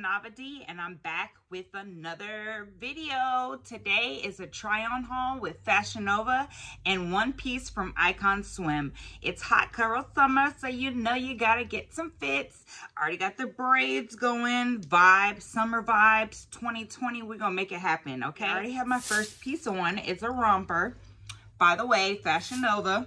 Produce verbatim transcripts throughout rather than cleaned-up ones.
FashionNova D, and I'm back with another video. Today is a try-on haul with FashionNova and one piece from ICONSwim. It's hot girl summer, so you know you gotta get some fits. Already got the braids going, vibes, summer vibes, twenty twenty. We're gonna make it happen, okay? I already have my first piece of one. It's a romper. By the way, FashionNova.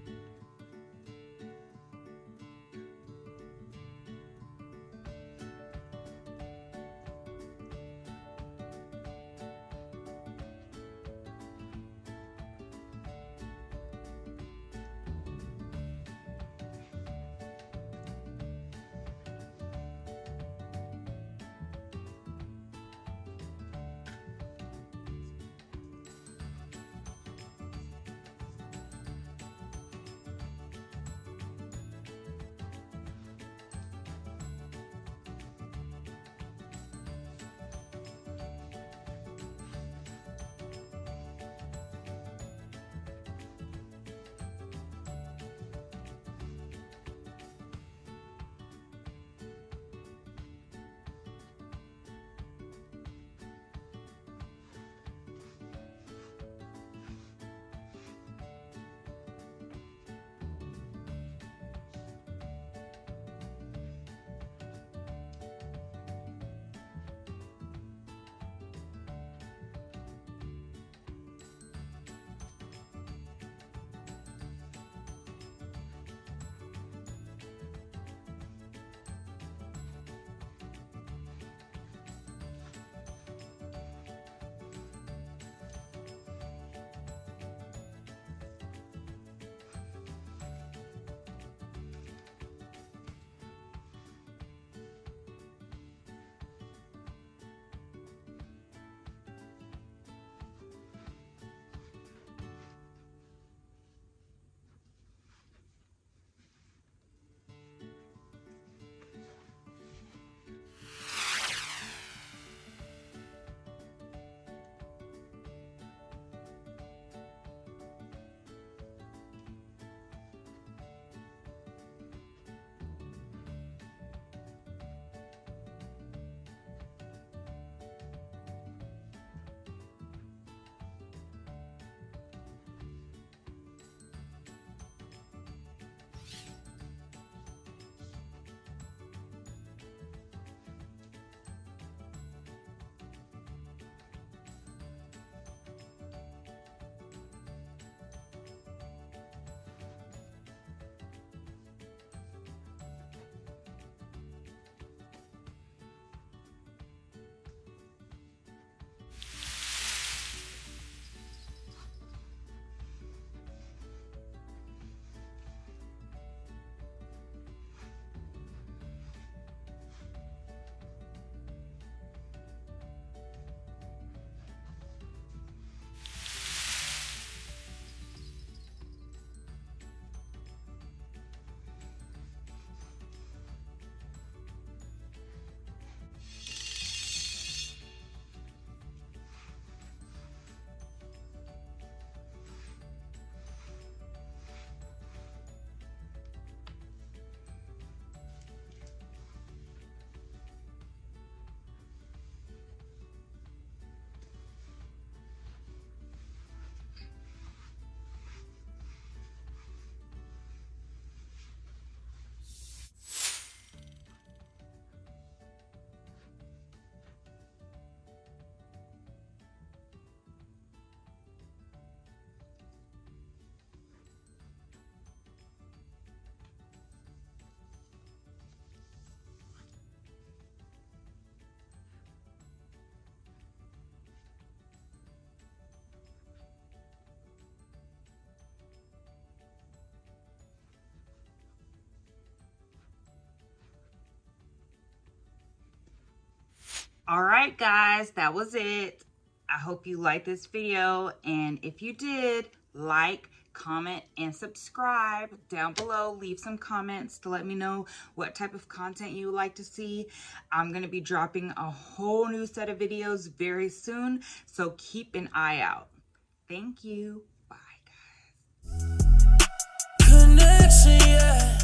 All right, guys, that was it. I hope you liked this video, and if you did, like, comment, and subscribe down below. Leave some comments to let me know what type of content you would like to see. I'm going to be dropping a whole new set of videos very soon, so keep an eye out. Thank you. Bye, guys. Connection, yeah.